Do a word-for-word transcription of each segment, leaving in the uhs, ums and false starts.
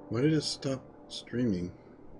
Why did it stop streaming?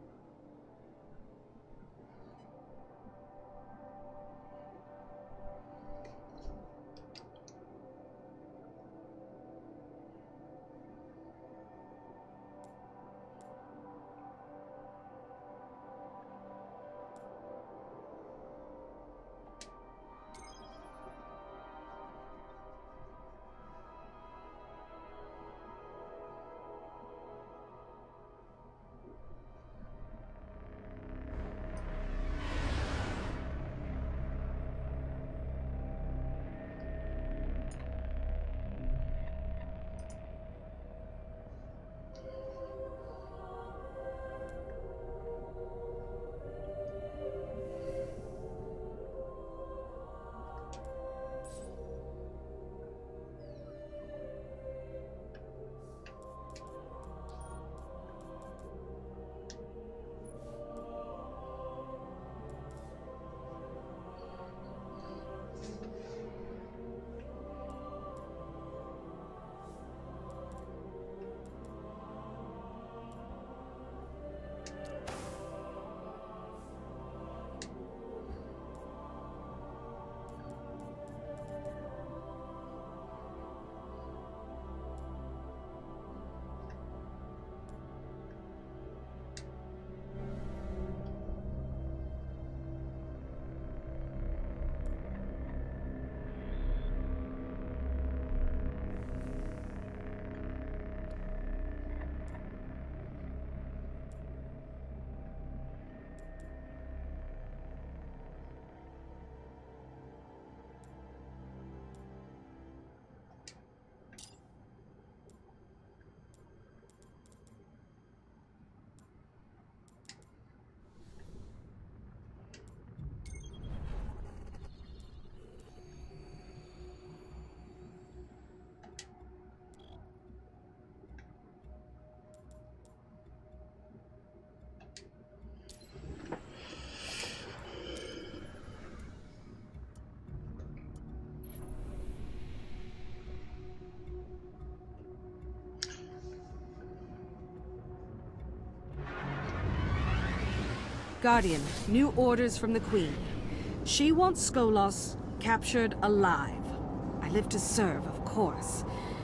Guardian, new orders from the Queen. She wants Skolos captured alive. I live to serve, of course.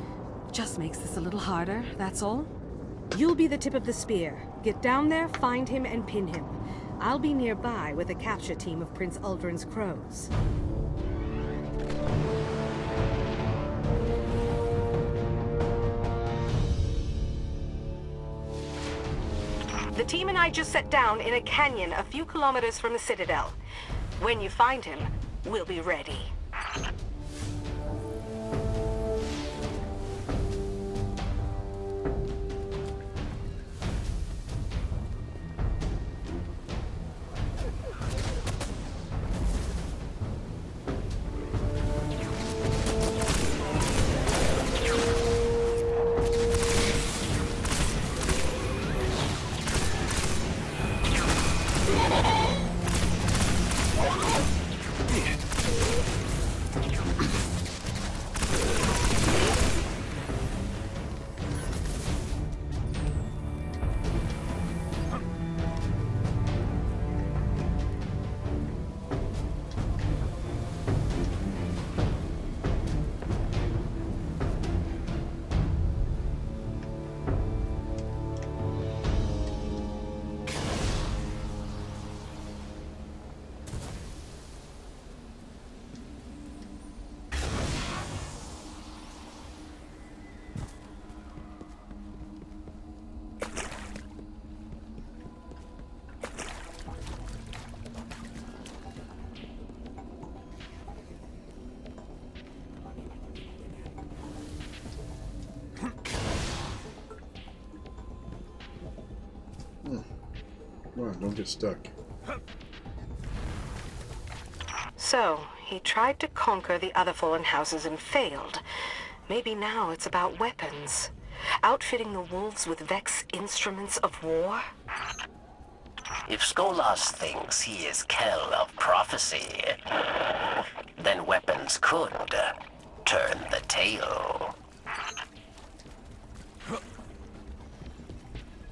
Just makes this a little harder, that's all. You'll be the tip of the spear. Get down there, find him, and pin him. I'll be nearby with a capture team of Prince Uldren's crows. The team and I just sat down in a canyon a few kilometers from the Citadel. When you find him, we'll be ready. Come on, don't get stuck. So, he tried to conquer the other fallen houses and failed. Maybe now it's about weapons. Outfitting the wolves with Vex instruments of war? If Skolas thinks he is Kell of prophecy, then weapons could uh, turn the tail.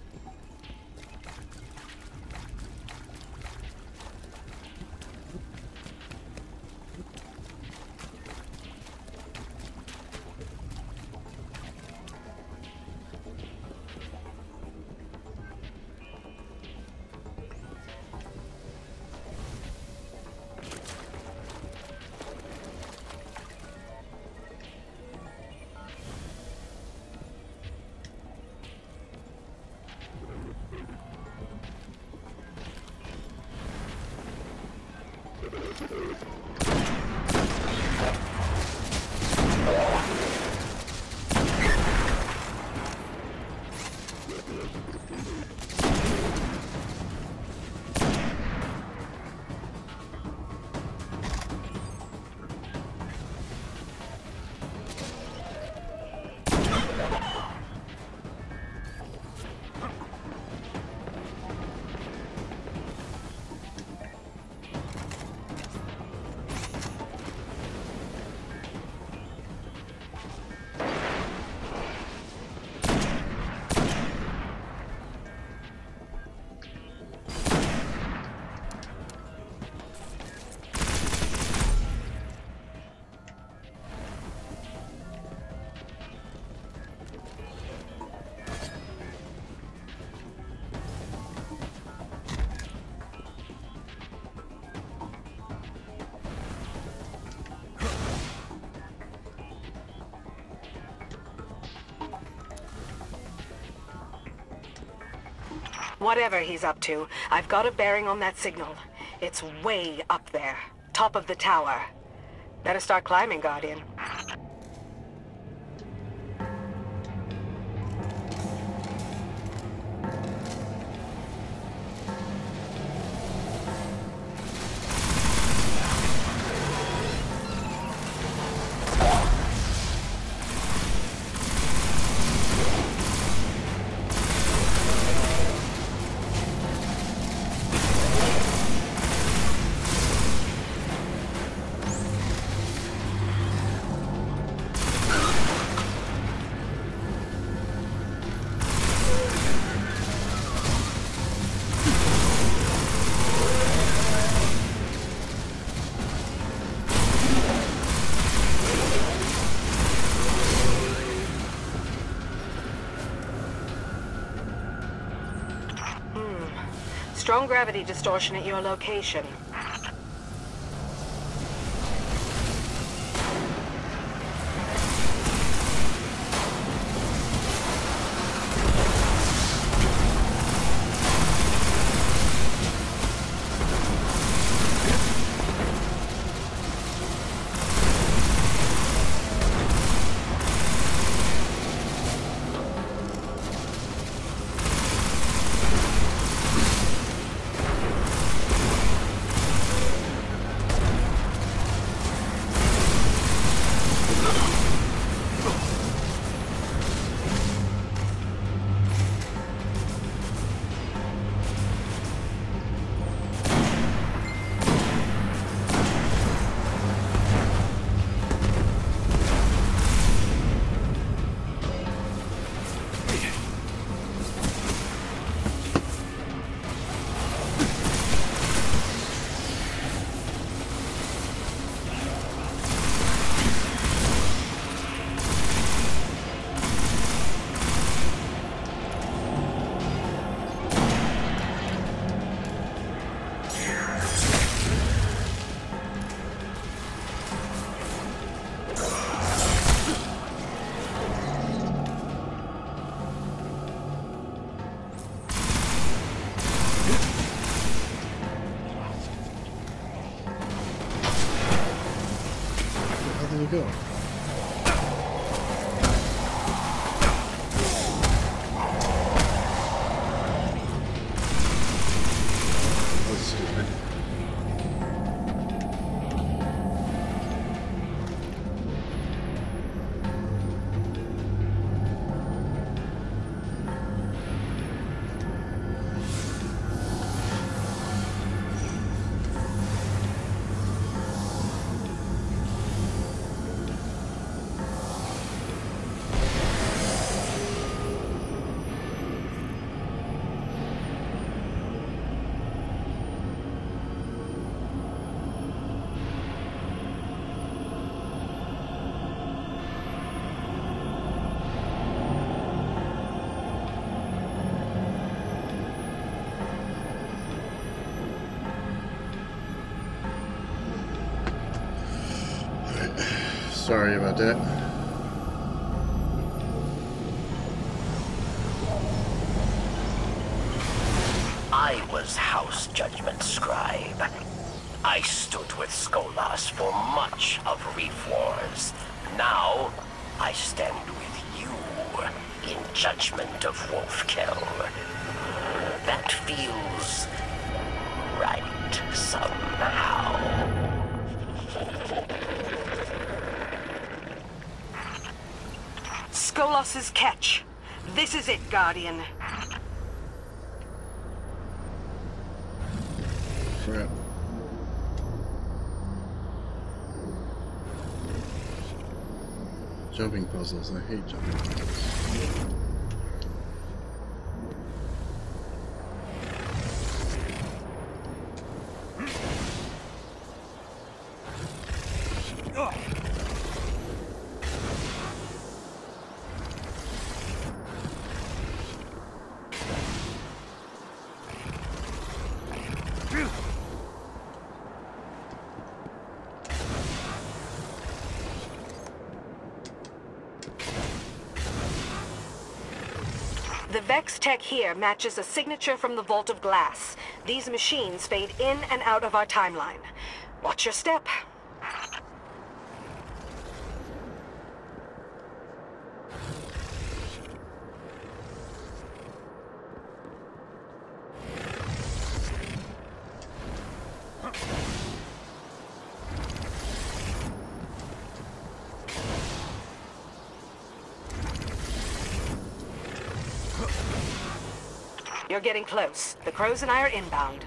Whatever he's up to, I've got a bearing on that signal. It's way up there, top of the tower. Better start climbing, Guardian. Strong gravity distortion at your location. There you go. That's stupid. Sorry about that. I was House Judgment Scribe. I stood with Skolas for much of Reef Wars. Now, I stand with you in Judgment of Wolfkill. That feels right somehow. Skolas's catch. This is it, Guardian. Crap. Jumping puzzles. I hate jumping puzzles. The Vex tech here matches a signature from the Vault of Glass. These machines fade in and out of our timeline. Watch your step. You're getting close. The crows and I are inbound.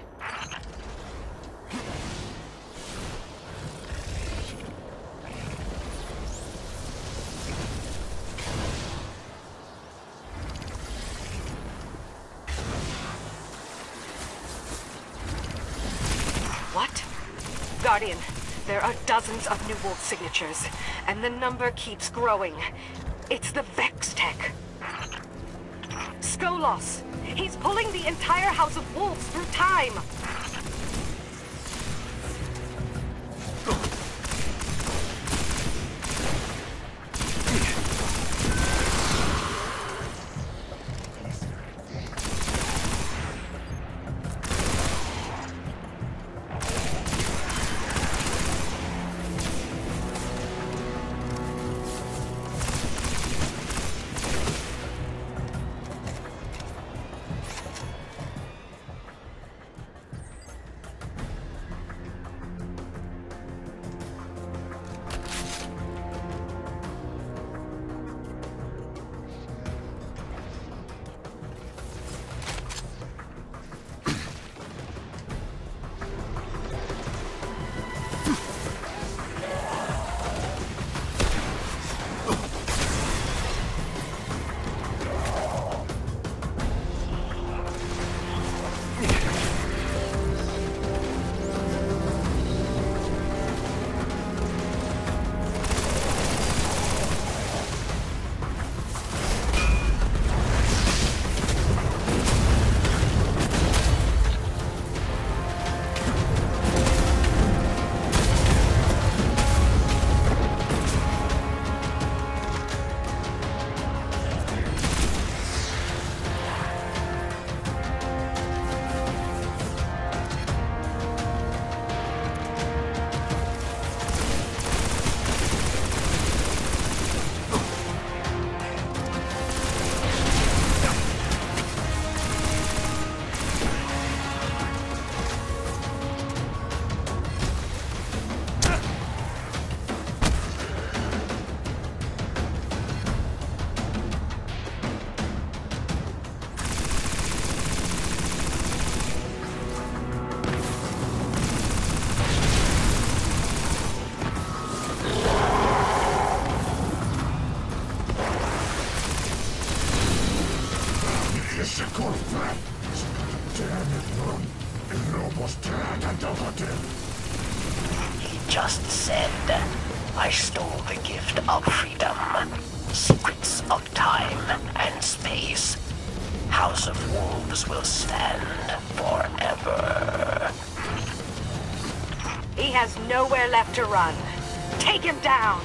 What? Guardian, there are dozens of New Wolf signatures, and the number keeps growing. It's the Vex tech. Skolos! He's pulling the entire House of Wolves through time! He just said, I stole the gift of freedom, secrets of time and space. House of Wolves will stand forever. He has nowhere left to run. Take him down!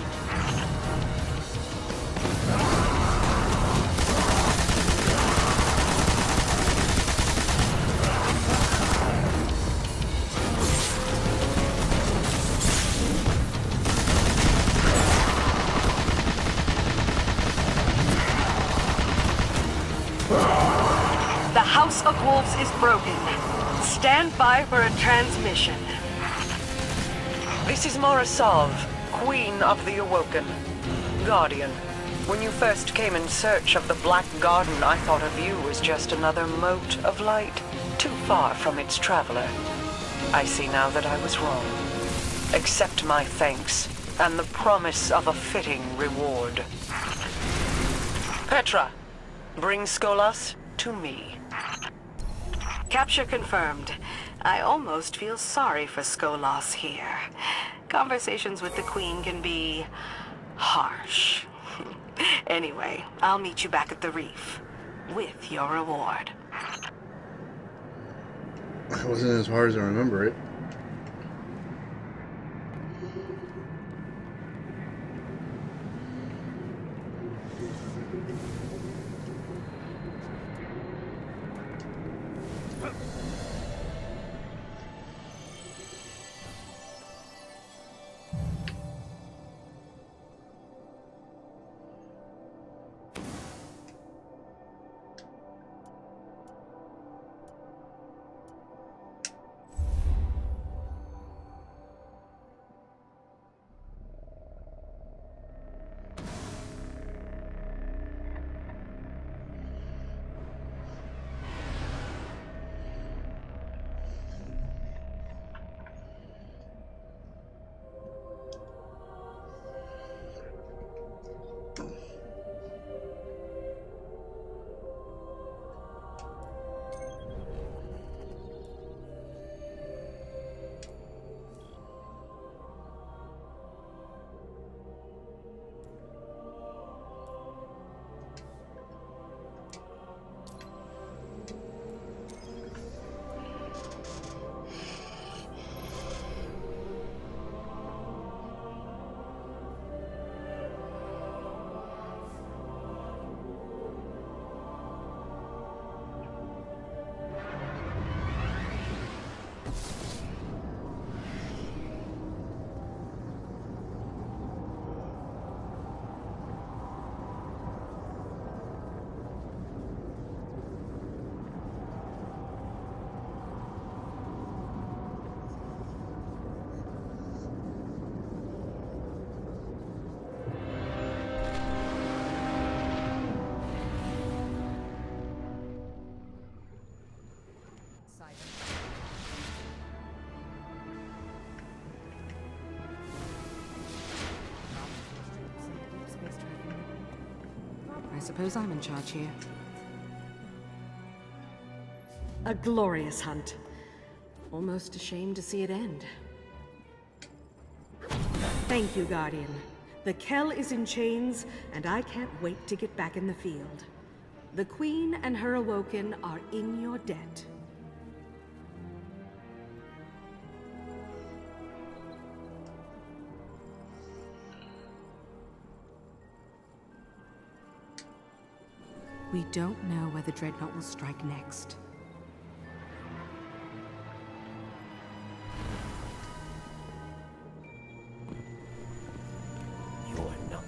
The House of Wolves is broken. Stand by for a transmission. This is Morasov, Queen of the Awoken. Guardian, when you first came in search of the Black Garden, I thought of you as just another mote of light, too far from its traveler. I see now that I was wrong. Accept my thanks, and the promise of a fitting reward. Petra, bring Skolas to me. Capture confirmed. I almost feel sorry for Skolas here. Conversations with the Queen can be harsh. Anyway, I'll meet you back at the reef with your reward. It wasn't as hard as I remember it. suppose I'm in charge here. A glorious hunt. Almost ashamed to see it end. Thank you, Guardian. The Kell is in chains, and I can't wait to get back in the field. The Queen and her Awoken are in your debt. We don't know where the Dreadnought will strike next. You're not.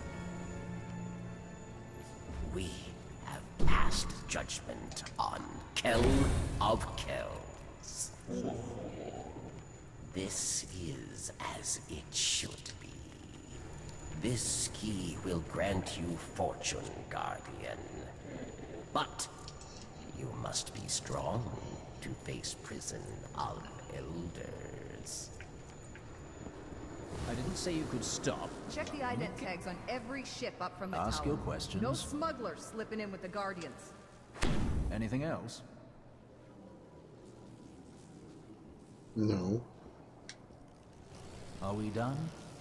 We have passed judgment on Kell of Kells. This is as it should be. This key will grant you fortune, Guardian. But you must be strong to face prison of elders. I didn't say you could stop. Check the ident tags on every ship up from the Ask tower. your questions. No smugglers slipping in with the Guardians. Anything else? No. Are we done?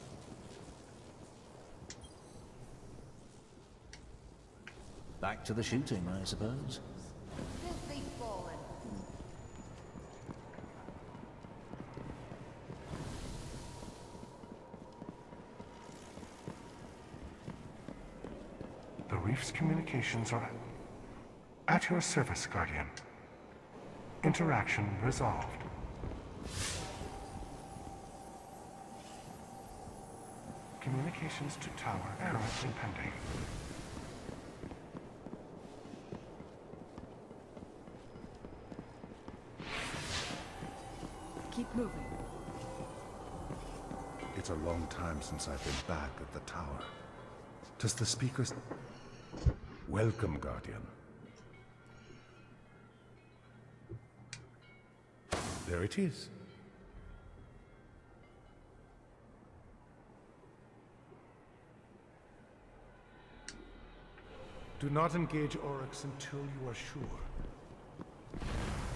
Back to the shooting, I suppose. Filthy fallen. The Reef's communications are at your service, Guardian. Interaction resolved. Communications to tower currently pending. Keep moving. It's a long time since I've been back at the tower. Does the speakers... Welcome, Guardian. There it is. Do not engage Oryx until you are sure.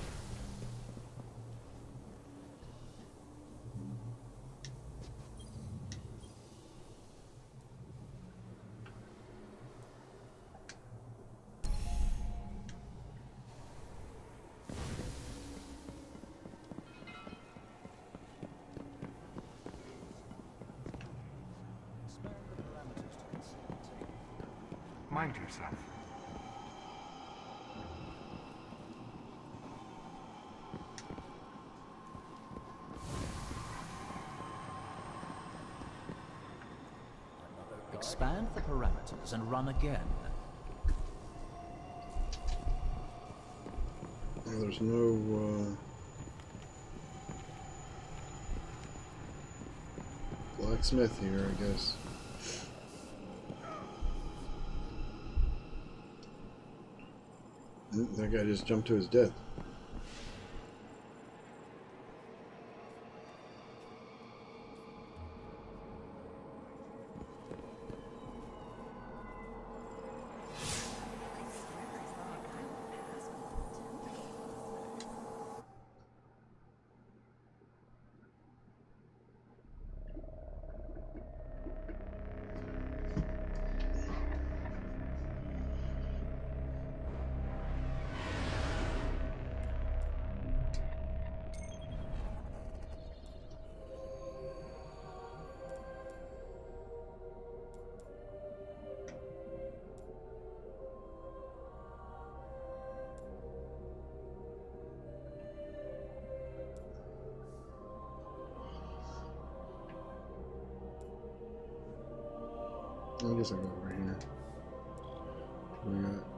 Mind yourself. Expand the parameters and run again. Well, there's no, uh... blacksmith here, I guess. That guy just jumped to his death. I guess I'll go over here. What do we got?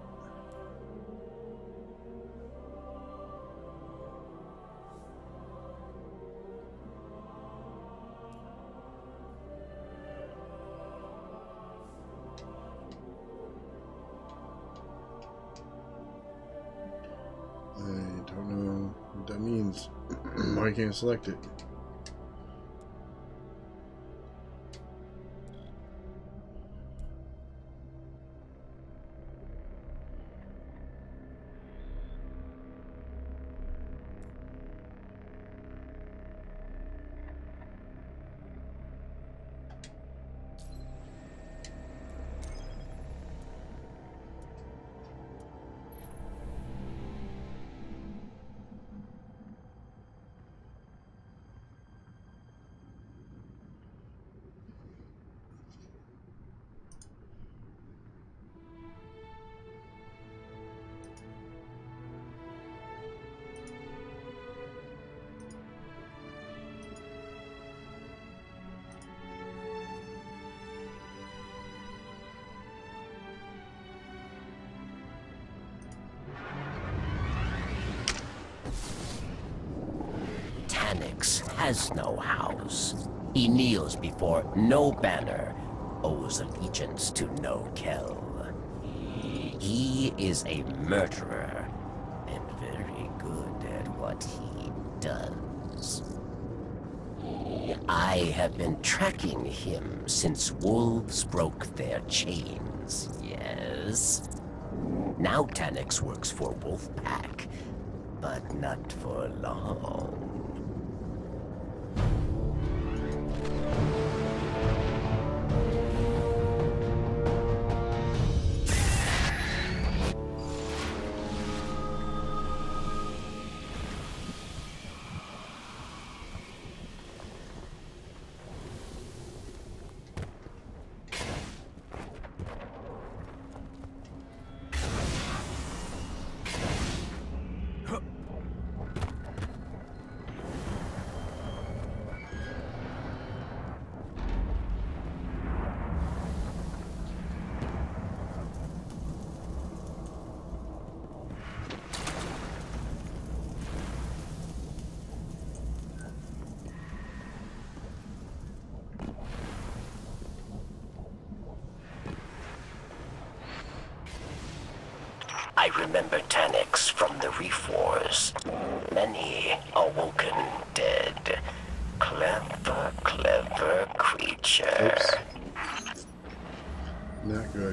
I don't know what that means. Why can't I select it? Tanix has no house. He kneels before no banner, owes allegiance to no Kel. He is a murderer, and very good at what he does. I have been tracking him since wolves broke their chains, yes? Now Tanix works for Wolfpack, but not for long. I remember Tanix from the Reef Wars. Many awoken dead. Clever, clever creature. Oops. Not good.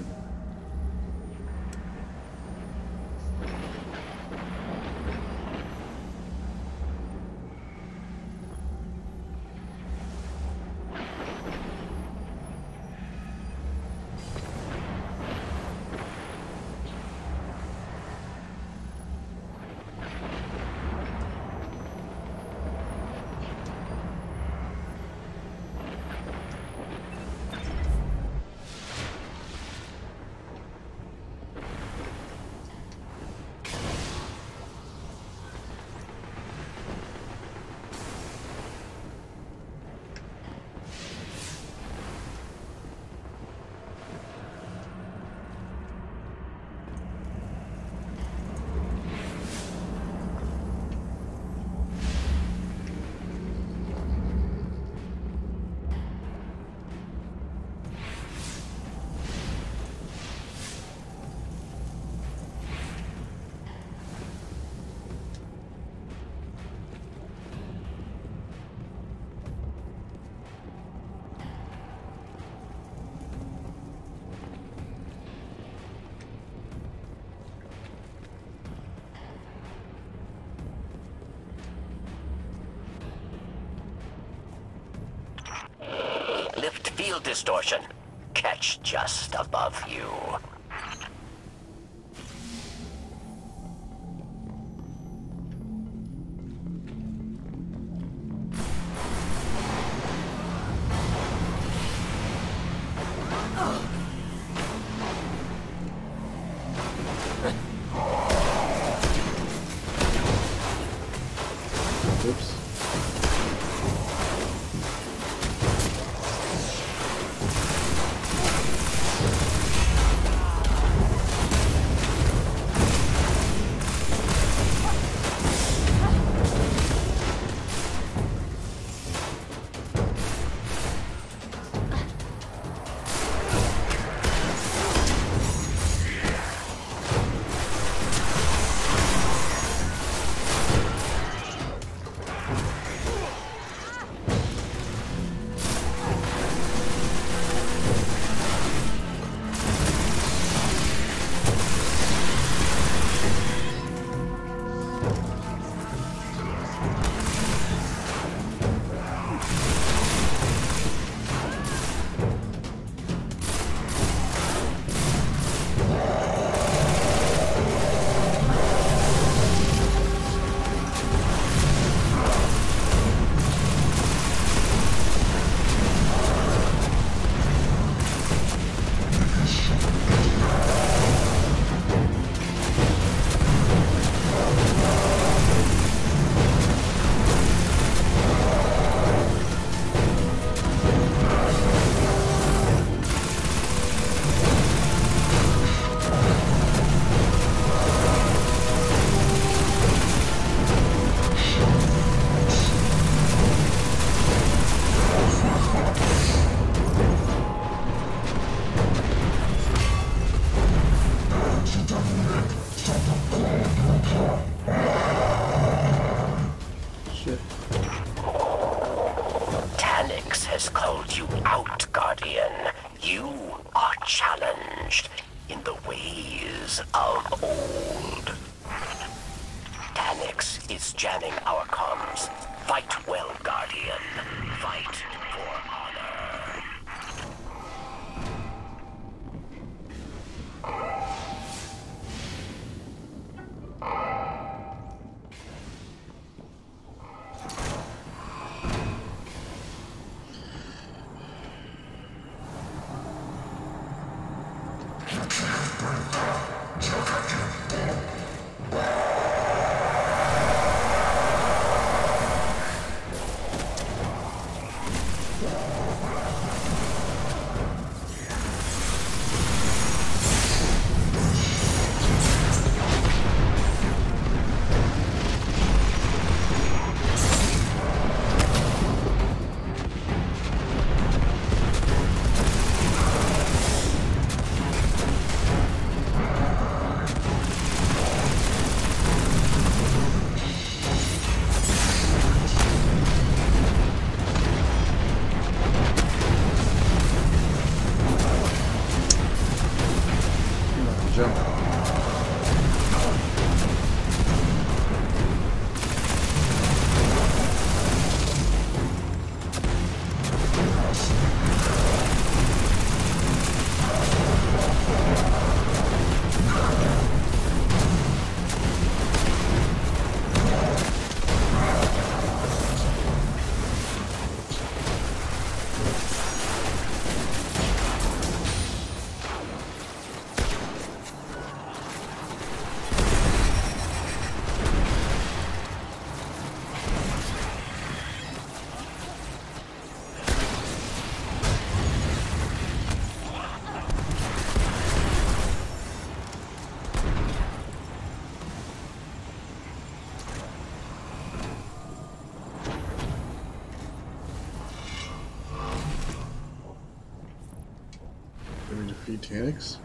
Lift field distortion. Catch just above you. Oops. Shit. Tanix has called you out, Guardian. You are challenged in the ways of old. Tanix is jamming our comms. Fight well, Guardian. Fight for honor. Defeat Tanix?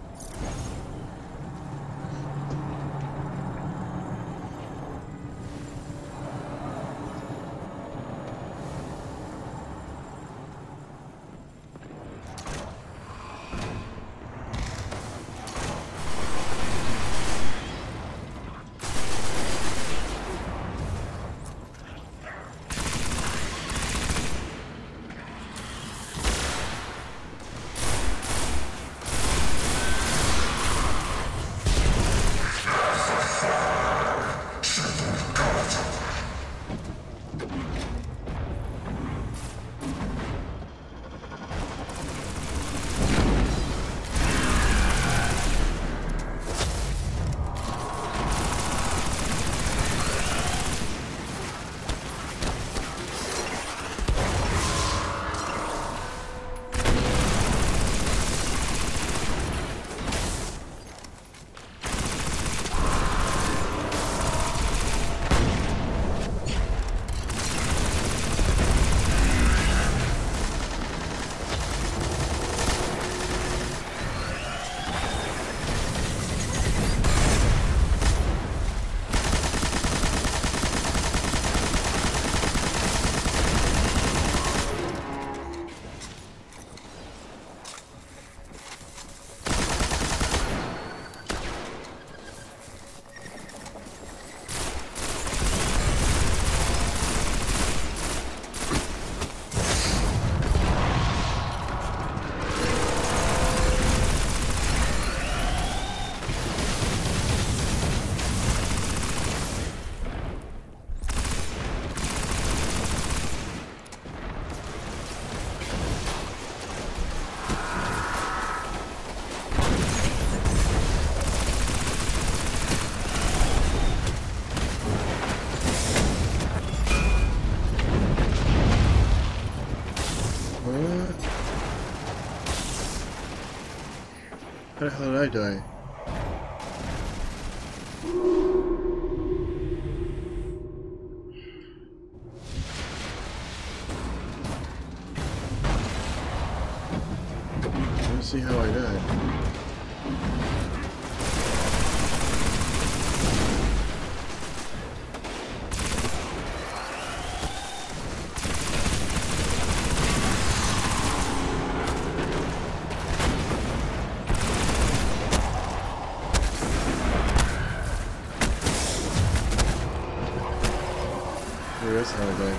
How the hell did I die? Let's see how I died. serious? Oh, okay.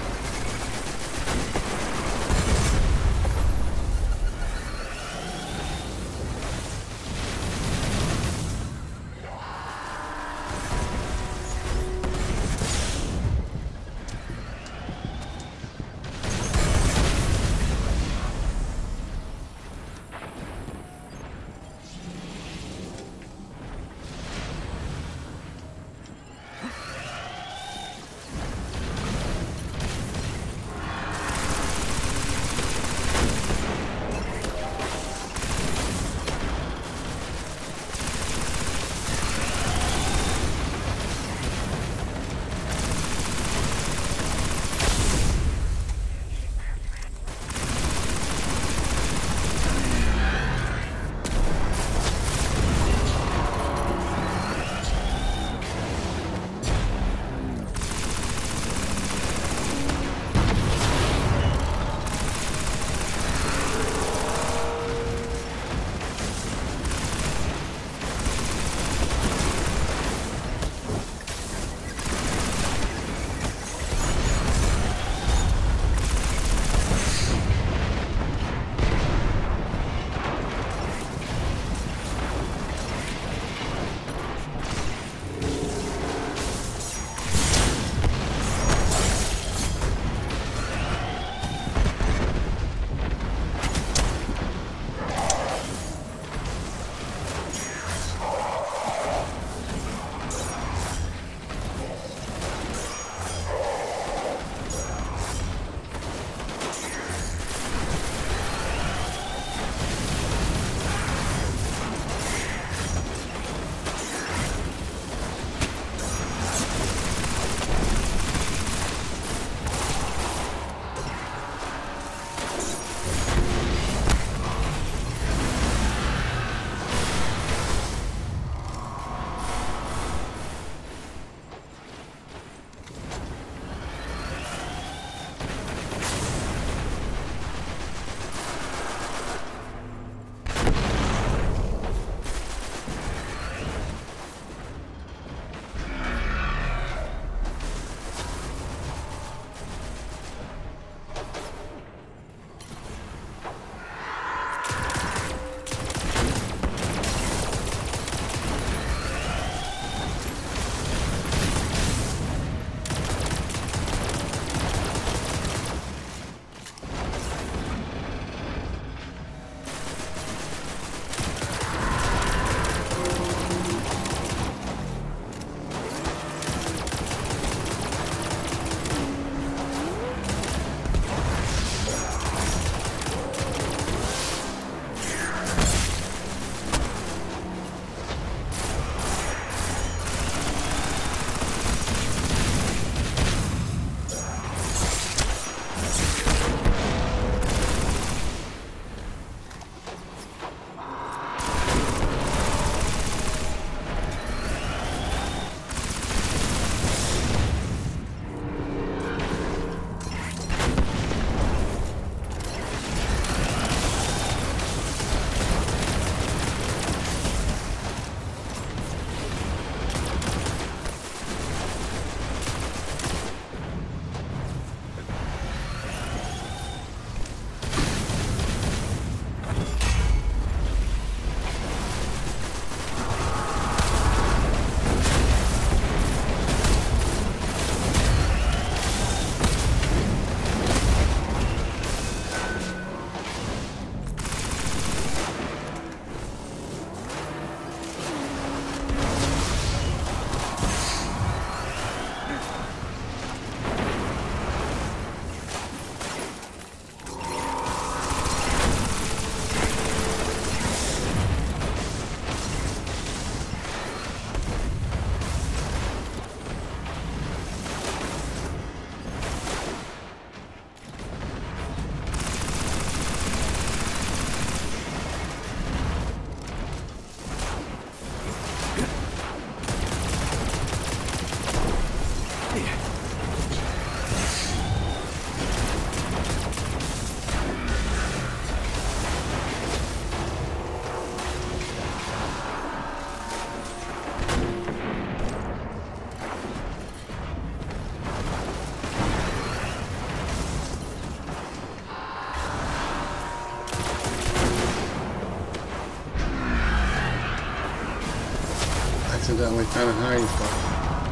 Finally found a hiding spot.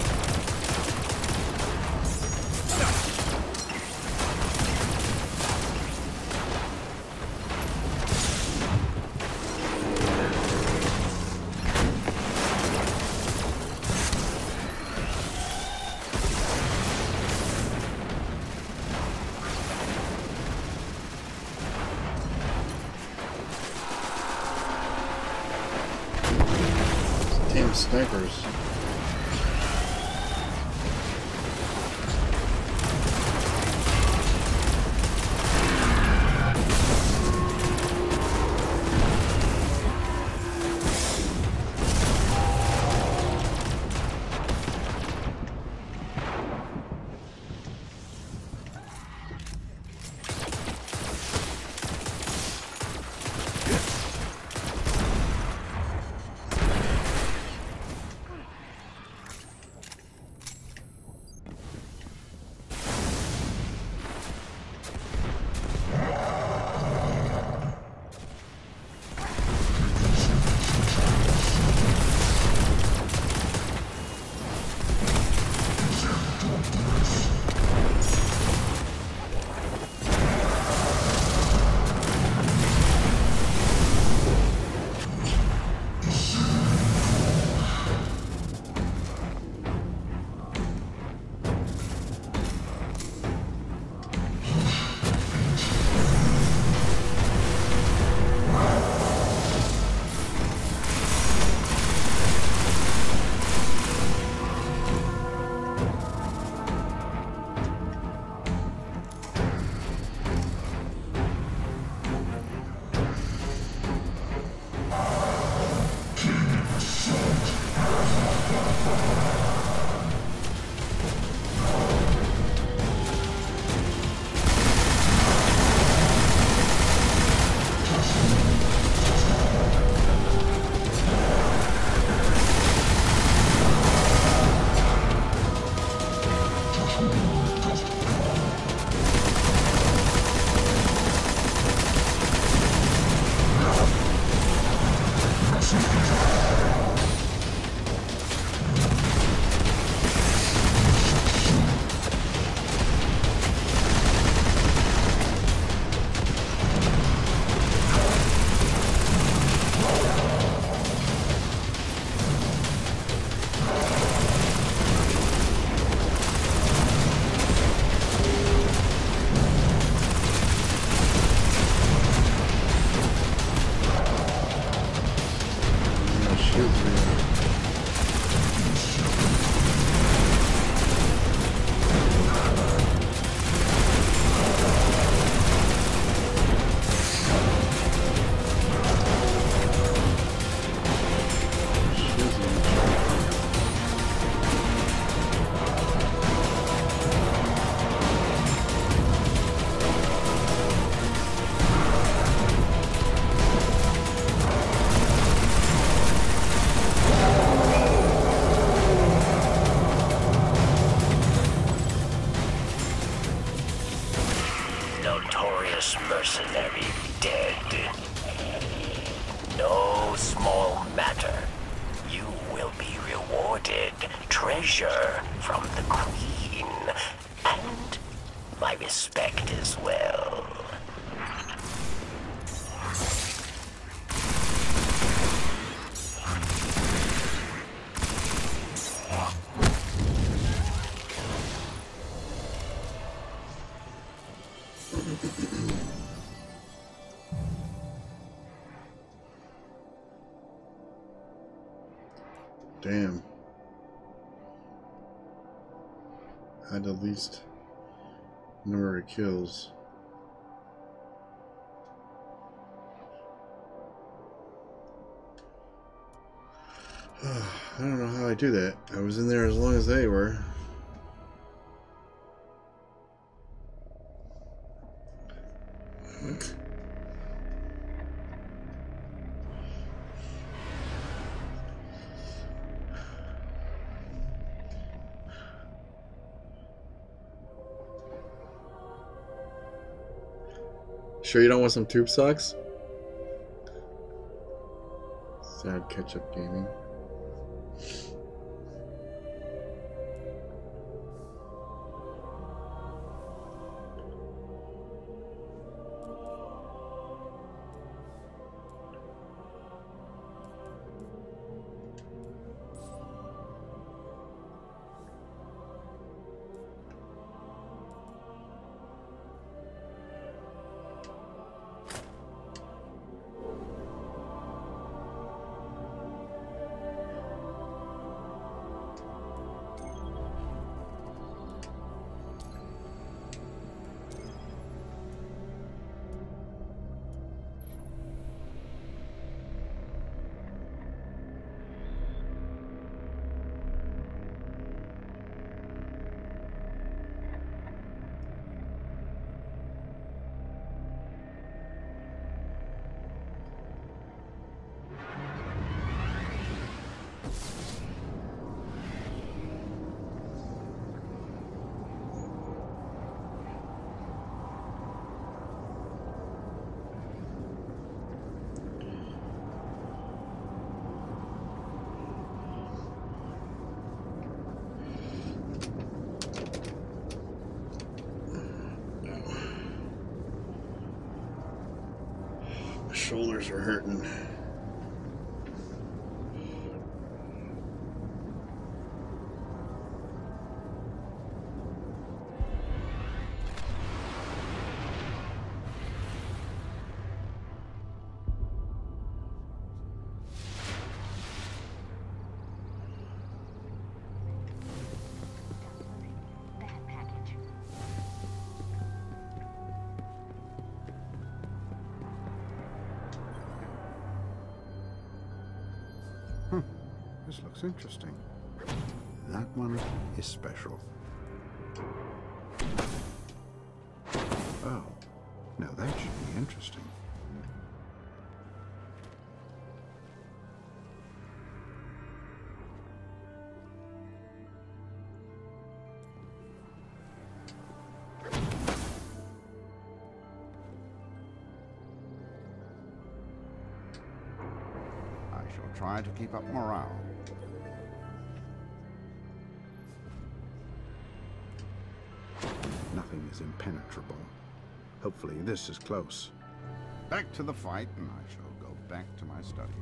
Damn snipers. Notorious mercenary dead. No small matter. You will be rewarded treasure from the Queen, and my respect as well. Damn. Had the least number of kills. I don't know how I do that. I was in there as long as they were. Sure you don't want some tube socks? Sad ketchup gaming. shoulders are hurting. This looks interesting. That one is special. Oh, now that should be interesting. I shall try to keep up morale. Nothing is impenetrable. Hopefully this is close. Back to the fight, and I shall go back to my studies.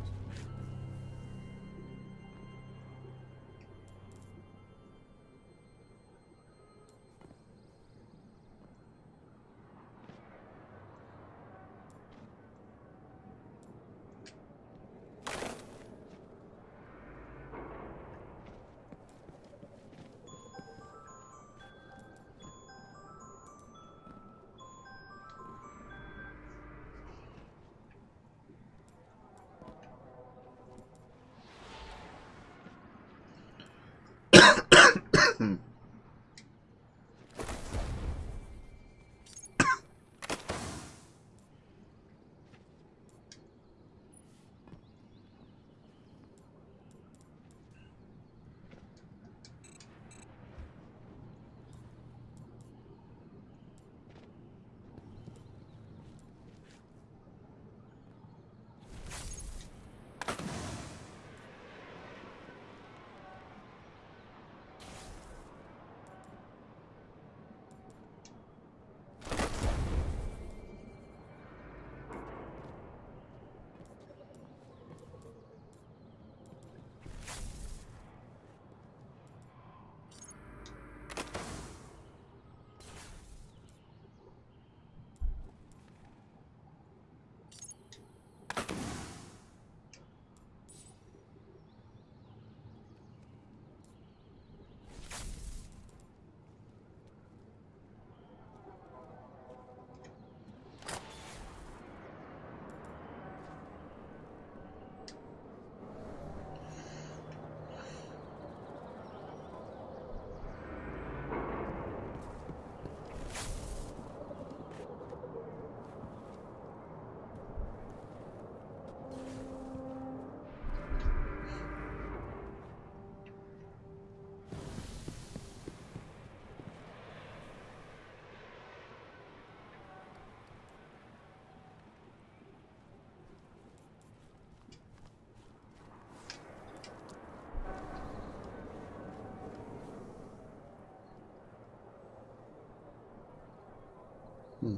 Hmm.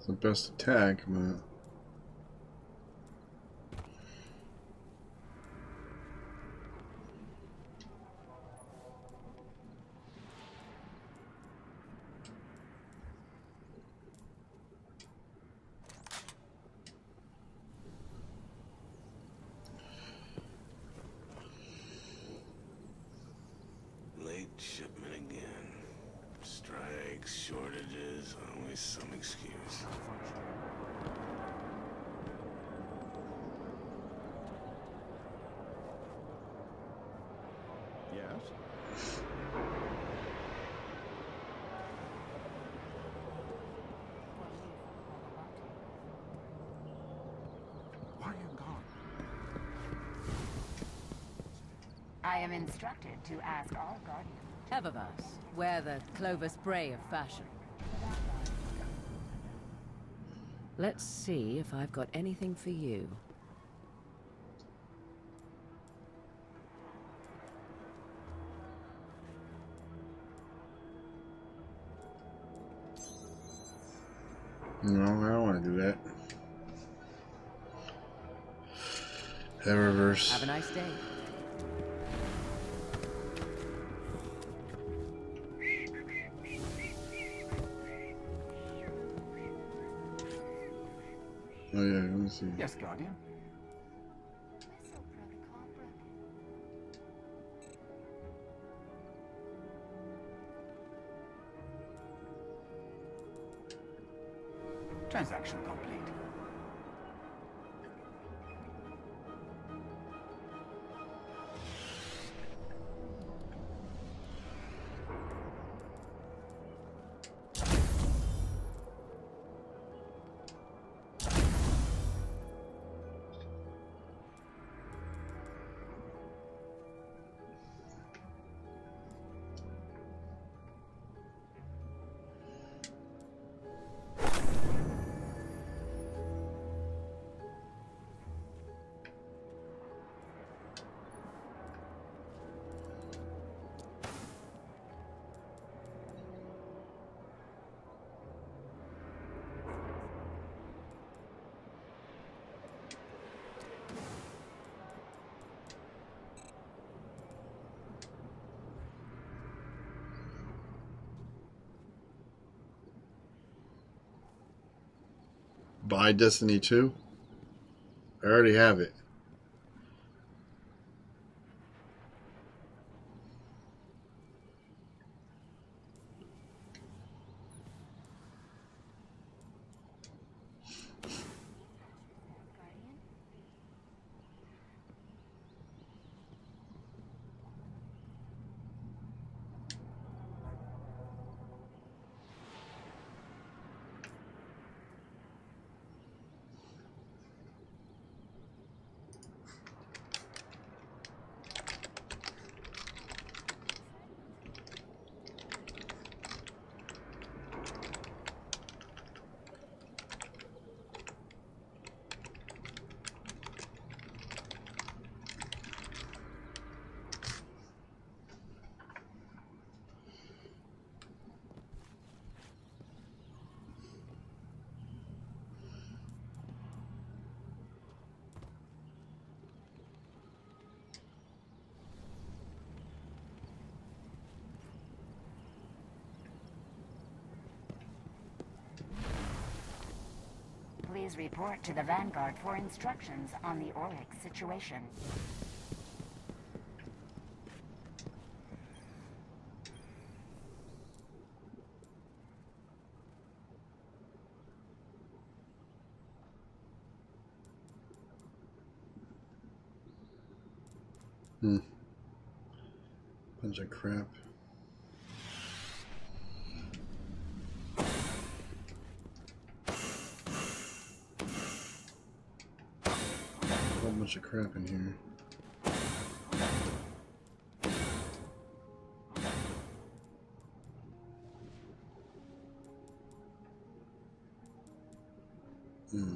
It's the best attack, but late shipment again. Strikes, shortages, always some excuse. Yes? Why are you gone? I am instructed to ask all guardians. Eververse, wear the clover spray of fashion. Let's see if I've got anything for you. no, I don't want to do that. Have reverse. Have a nice day. Oh yeah, let me see. Yes, Guardian. Transaction complete. Buy Destiny two? I already have it. Please report to the Vanguard for instructions on the Oryx situation. Hmm. Bunch of crap. Whole bunch of crap in here. Hmm.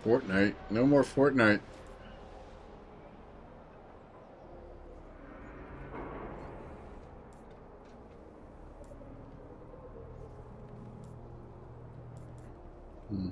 Fortnite. No more Fortnite. Hmm.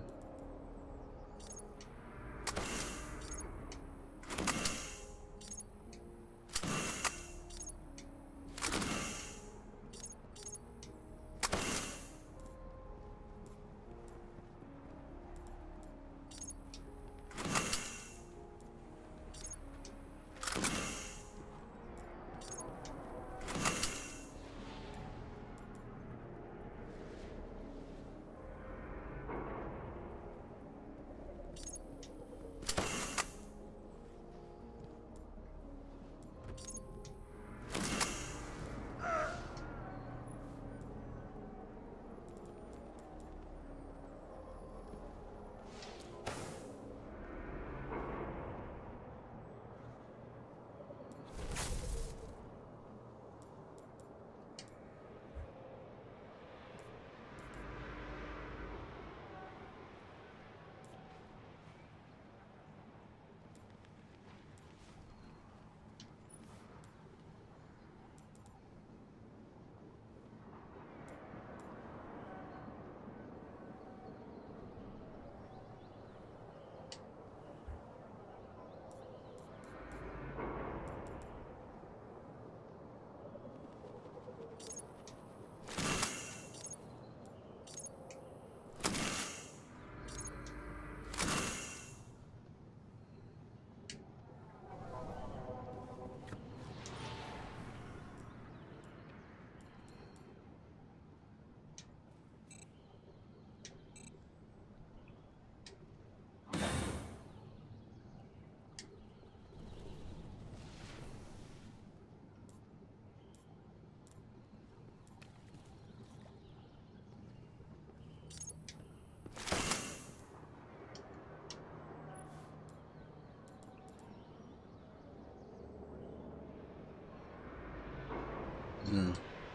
No.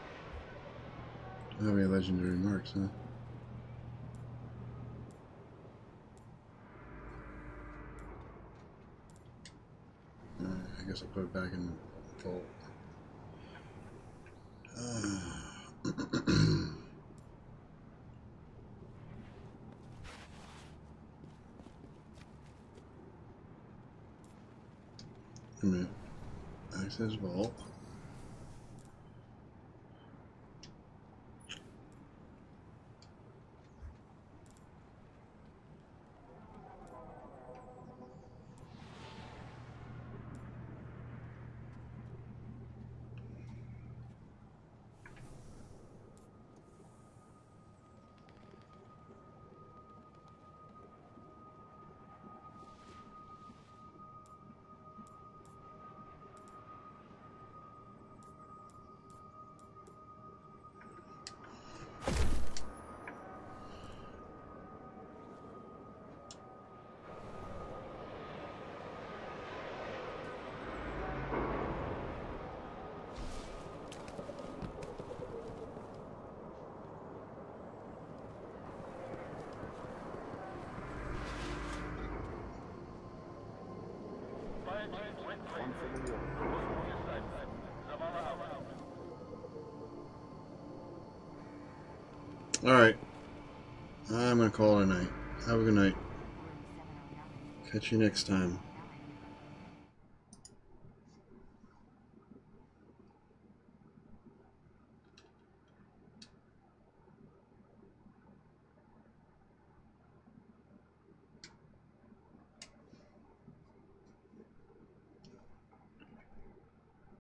Don't have any legendary marks, huh? Uh, I guess I'll put it back in the vault. Uh, a minute. Access vault. Alright. I'm gonna call it a night. Have a good night. Catch you next time.